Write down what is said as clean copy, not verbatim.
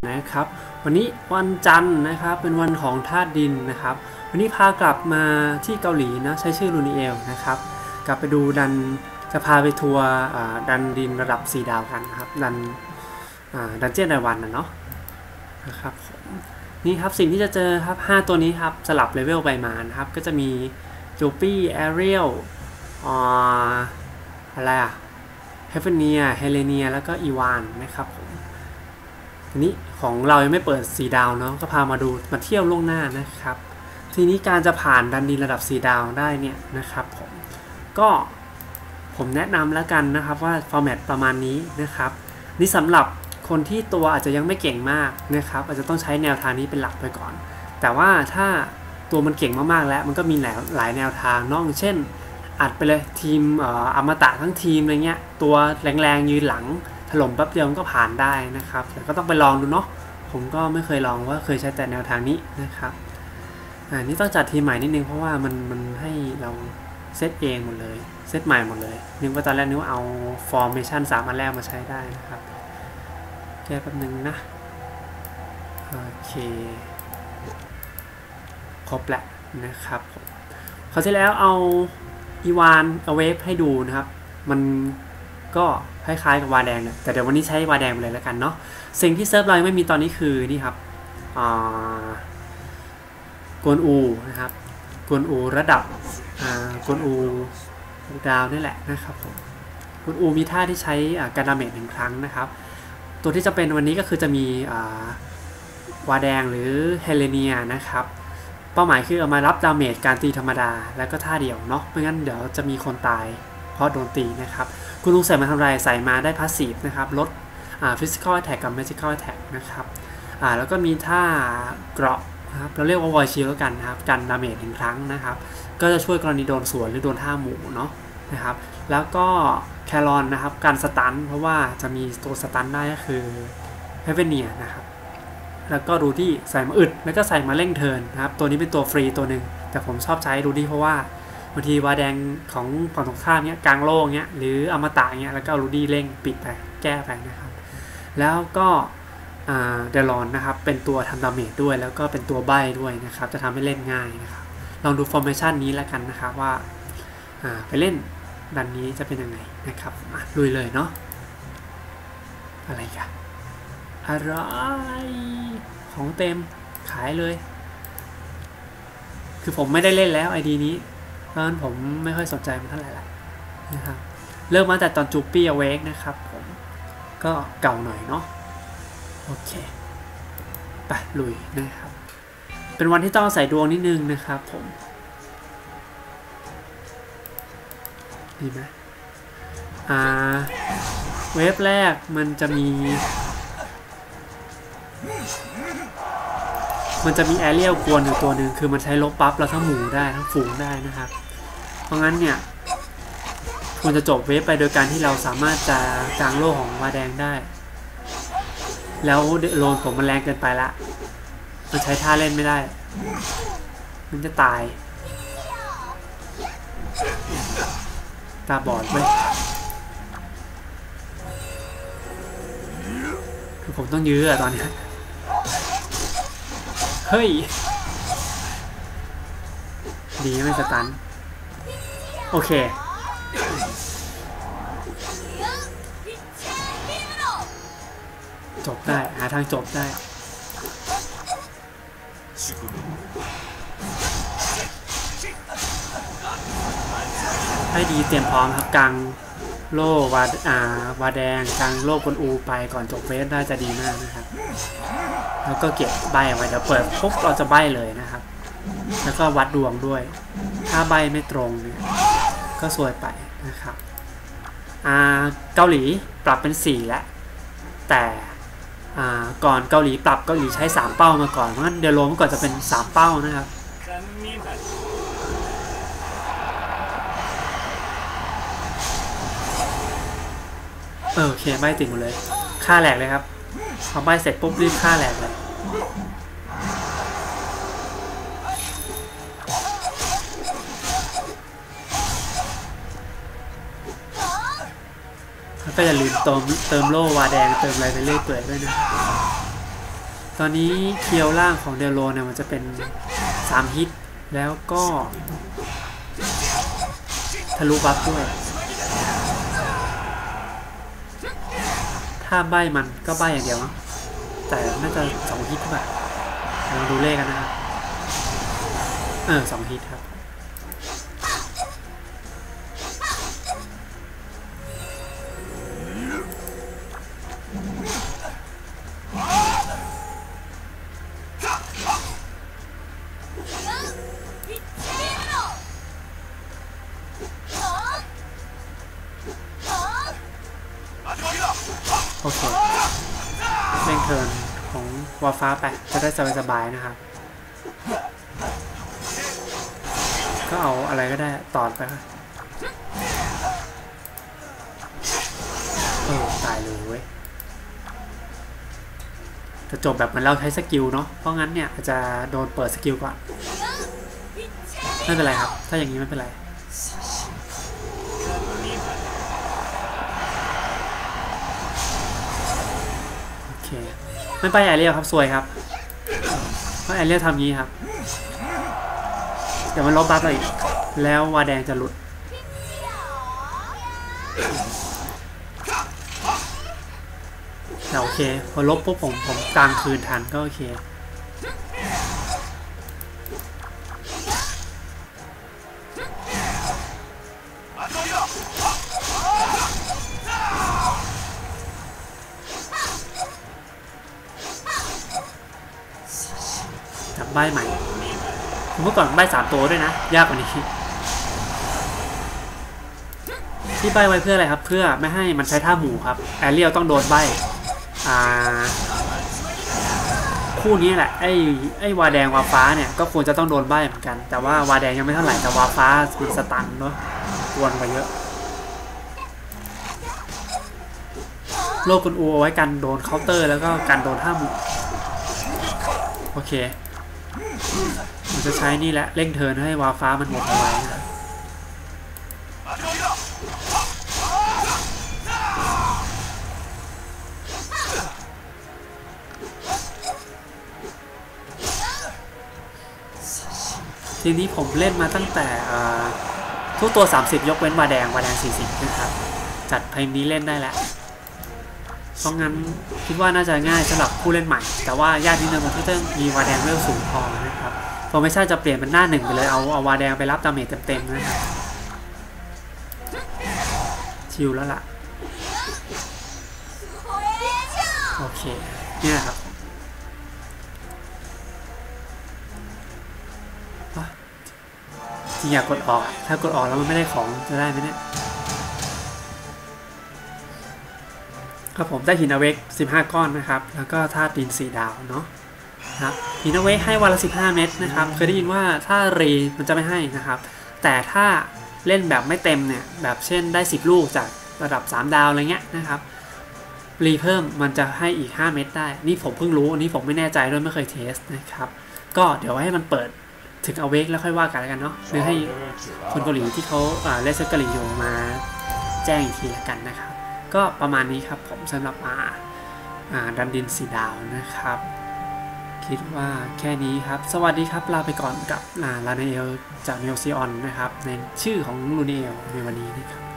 นะครับวันนี้วันจันทร์นะครับเป็นวันของธาตุดินนะครับวันนี้พากลับมาที่เกาหลีนะใช้ชื่อลูนิเอลนะครับกลับไปดูจะพาไปทัวร์ดันดินระดับ4ดาวกันครับดันเจี้ยนรายวันเนาะนะครับนี่ครับสิ่งที่จะเจอครับ5ตัวนี้ครับสลับเลเวลไปมานะครับก็จะมีจูปี้แอเรียลอะไรเฮฟเนียเฮเลเนียแล้วก็อีวานนะครับทีนี้ของเรายังไม่เปิด4ดาวเนาะก็พามาเที่ยวล่วงหน้านะครับทีนี้การจะผ่านดันดินระดับ4ดาวได้เนี่ยนะครับผมแนะนำแล้วกันนะครับว่าฟอร์แมตประมาณนี้นะครับนี่สำหรับคนที่ตัวอาจจะยังไม่เก่งมากนะครับอาจจะต้องใช้แนวทางนี้เป็นหลักไปก่อนแต่ว่าถ้าตัวมันเก่งมากๆแล้วมันก็มีหลายแนวทางเนาะเช่นอัดไปเลยทีมอมตะทั้งทีมอะไรเงี้ยตัวแรงๆยืนหลังถล่มแป๊บเดียวมันก็ผ่านได้นะครับแต่ก็ต้องไปลองดูเนาะผมก็ไม่เคยลองว่าเคยใช้แต่แนวทางนี้นะครับนี่ต้องจัดทีมใหม่นิดนึงเพราะว่ามันให้เราเซตเองหมดเลยเซตใหม่หมดเลยนึกว่าตอนแรกนึกว่าเอา formation 3 อันแรกมาใช้ได้นะครับแก้แป๊บนึงนะโอเคครบแล้วนะครับคราวที่แล้วเอาอีวานเอาเวฟให้ดูนะครับมันก็คล้ายๆกับวาแดงแต่เดี๋ยววันนี้ใช้วาแดงไปเลยแล้วกันเนาะสิ่งที่เซิร์ฟเราไม่มีตอนนี้คือนี่ครับกวนอูนะครับกวนอูระดับกวนอูดาวนี่แหละนะครับผมกวนอูมีท่าที่ใช้การดาเมจ1 ครั้งนะครับตัวที่จะเป็นวันนี้ก็คือจะมีวาแดงหรือเฮเลเนียนะครับเป้าหมายคือเอามารับดาเมจการตีธรรมดาแล้วก็ท่าเดียวเนาะไม่งั้นเดี๋ยวจะมีคนตายเพราะโดนตีนะครับคุณลุงใส่มาทำไรใส่มาได้พาสซีฟนะครับลดphysical attack กับ magical attack นะครับแล้วก็มีท่าเกราะนะครับเราเรียกว่า void shield แล้วกันนะครับกันดาเมจ1 ครั้งนะครับก็จะช่วยกรณีโดนสวนหรือโดนท่าหมู่เนาะนะครับแล้วก็แครอนนะครับการสตันเพราะว่าจะมีตัวสตันได้ก็คือเฮเวเนียนะครับแล้วก็รูดี้ใส่มาอึดแล้วก็ใส่มาเร่งเทิร์นนะครับตัวนี้เป็นตัวฟรีตัวหนึ่งแต่ผมชอบใช้รูดี้เพราะว่าบางทีวาแดงของฝั่งตรงข้ามเนี้ยกลางโล่เนี้ยหรืออมตะเนี้ยแล้วก็รูดี้เร่งปิดไปแก้ไปนะครับแล้วก็เดลอนนะครับเป็นตัวทำดาเมจด้วยแล้วก็เป็นตัวใบ้ด้วยนะครับจะทำให้เล่นง่ายนะครับลองดูฟอร์เมชันนี้แล้วกันนะครับว่าไปเล่นดันนี้จะเป็นยังไงนะครับลุยเลยเนาะอะไรกันอะไรของเต็มขายเลยคือผมไม่ได้เล่นแล้วไอดีนี้เพราะฉะนั้นผมไม่ค่อยสนใจมันเท่าไหร่ละนะครับเริ่มมาแต่ตอนจูปี้อเวกนะครับผมก็เก่าหน่อยเนาะโอเคไปลุยนะครับเป็นวันที่ต้องใส่ดวงนิดนึงนะครับผมดีไหมเวฟแรกมันจะมีแอเรียลกวนอยู่ตัวหนึ่งคือมันใช้ลบปั๊บเราทั้งหมู่ได้ทั้งฝูงได้นะครับเพราะงั้นเนี่ยควรจะจบเวฟไปโดยการที่เราสามารถจะกางโล่ของวาแดงได้แล้วโลนผมมันแรงเกินไปละมันใช้ท่าเล่นไม่ได้มันจะตายตาบอดไหมคือผมต้องยื้อตอนนี้เฮ้ยดีไม่สตันโอเคจบได้หาทางจบได้ให้ดีเตรียมพร้อมครับกางโล่วาแดงกางโล่กวนอูไปก่อนจบเฟสได้จะดีมากนะครับแล้วก็เก็บใบไว้เดี๋ยวเปิดปุ๊บเราจะใบเลยนะครับแล้วก็วัดดวงด้วยถ้าใบไม่ตรงเนี่ยก็สวยไปนะครับเกาหลีปรับเป็น4แล้วแต่ก่อนเกาหลีปรับเกาหลีใช้3เป้ามาก่อนเพราะงั้นเดโลเมื่อก่อนจะเป็น3เป้านะครับโอเคใบติดหมดเลยค่าแหลกเลยครับพอใบเสร็จปุ๊บรีบค่าแหลกเลยแล้วก็อย่าลืมเติมโล่วาแดงเติมอะไรไปเรื่อยเปื่อยด้วยนะตอนนี้เคียวล่างของเดลโลเนี่ยมันจะเป็น3ฮิตแล้วก็ทะลุบัฟด้วยถ้าใบมันก็ใบอย่างเดียวแต่น่าจะ2ฮิตแบบลองดูเลขกันนะครับ2ฮิตครับโอเคเร่งเทิร์นของวาฟ้าไปจะได้สบายๆนะครับก็เอาอะไรก็ได้ตอดไปตายเลยเว้ยจะจบแบบเหมือนเราใช้สกิลเนาะเพราะงั้นเนี่ยอาจจะโดนเปิดสกิลก่อนไม่เป็นไรครับถ้าอย่างนี้ไม่เป็นไรไม่ไปแอเรียลครับซวยครับเพราะแอเรียลทำงี้ครับเดี๋ยวมันลบบัฟเราอีกแล้ววาแดงจะหลุดแต่โอเคพอลบปุ๊บผมกลางคืนทันก็โอเคจับใบใหม่เมื่อก่อนใบ3ตัวด้วยนะยากกว่านี้ที่ใบไว้เพื่ออะไรครับเพื่อไม่ให้มันใช้ท่าหมู่ครับแอเรียลต้องโดนใบคู่นี้แหละไอ้วาแดงวาฟ้าเนี่ยก็ควรจะต้องโดนใบเหมือนกันแต่ว่าวาแดงยังไม่เท่าไหร่แต่วาฟ้าคือสตันเนาะกวนไปเยอะโลกุนอูเอาไว้กันโดนเคาน์เตอร์แล้วก็กันโดนท่าหมู่โอเคผมจะใช้นี่แหละเร่งเทิร์นให้วาฟ้ามันหมดเอาไว้นะทีนี้ผมเล่นมาตั้งแต่ทุกตัว30ยกเว้นวาแดง40นะครับจัดเพลงนี้เล่นได้แล้วเพราะงั้นคิดว่าน่าจะง่ายสำหรับผู้เล่นใหม่แต่ว่ายากนิดนึงเพราะต้องมีวาแดงเวลสูงพอนะครับฟอร์เมชั่นจะเปลี่ยนเป็นหน้า1ไปเลยเอาวาแดงไปรับดาเมจเต็มๆนะครับชิลแล้วล่ะโอเคเนี่ยครับจริงอยากกดออกถ้ากดออกแล้วมันไม่ได้ของจะได้ไหมเนี่ยครับผมได้หินอเวก15ก้อนนะครับแล้วก็ธาตุดิน4ดาวเนาะครับหินอเวกให้วันละ15เม็ดนะครับเคยได้ยินว่าถ้ารีมันจะไม่ให้นะครับแต่ถ้าเล่นแบบไม่เต็มเนี่ยแบบเช่นได้10ลูกจากระดับ3ดาวอะไรเงี้ยนะครับรีเพิ่มมันจะให้อีก5เม็ดได้นี่ผมเพิ่งรู้อันนี้ผมไม่แน่ใจด้วยไม่เคยเทสนะครับก็เดี๋ยวให้มันเปิดถึงอเวกแล้วค่อยว่ากันแล้วกันเนาะหรือให้คนเกาหลีที่เขาเล่นเกาหลีอยู่มาแจ้งอีกทีละกันนะครับก็ประมาณนี้ครับผมสำหรับดันดิน4ดาวนะครับคิดว่าแค่นี้ครับสวัสดีครับลาไปก่อนกับลาเนเอลจากเมลซิออนนะครับในชื่อของลูเนลในวันนี้นะครับ